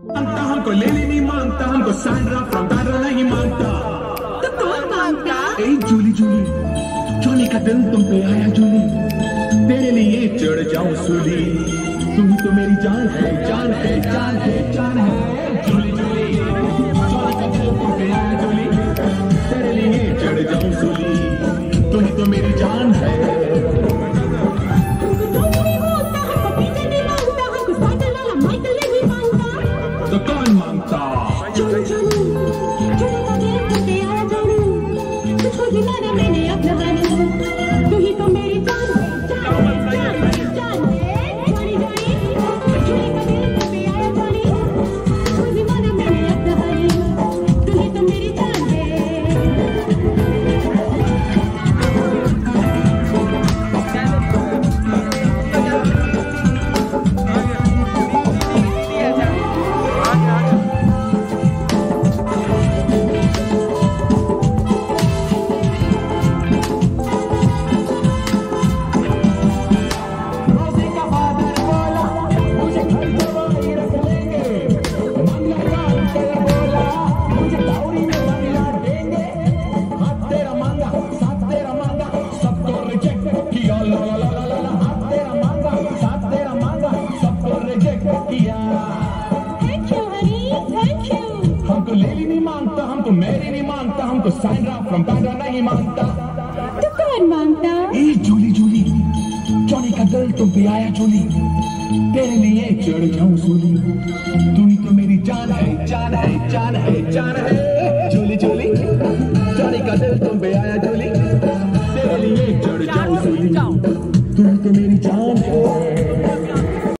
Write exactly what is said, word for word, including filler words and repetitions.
मानता हमको लेली नहीं मानता, हमको सैंड्रा फ्रॉम बैडर नहीं मानता। तो कौन मानता? ए जूली जूली, जॉनी का दिल तुम पे आया जूली, तेरे लिए चढ़ जाऊं सूली, तुम ही तो मेरी जान है, जान है, जान है, जान है। जूली जूली, जॉनी का दिल तुम पे आया जूली, तेरे लिए चढ़ जाऊं सूली, तुम ही तो मेरी जान है। तो कौन मांगता? जोनी जोनी, जोनी का दिल तुम पे आया जोनी, तुझको दिलाना मैंने अपना हानी, तू ही तो मेरी जान है, जान है, जान है, जोनी जोनी, जोनी का दिल तुम पे आया जोनी, तुझको दिलाना मैंने अपना हानी, तू ही तो मेरी जान है। हमको लेली नहीं मानता, हमको मैरी नहीं मानता, हमको सैंड्रा फ्रॉम बैडर नहीं मानता। तो कौन मानता? ए जूली जूली, जॉनी का दिल तुम पे आया जूली, तेरे लिए चढ़ जाऊं सूली, तू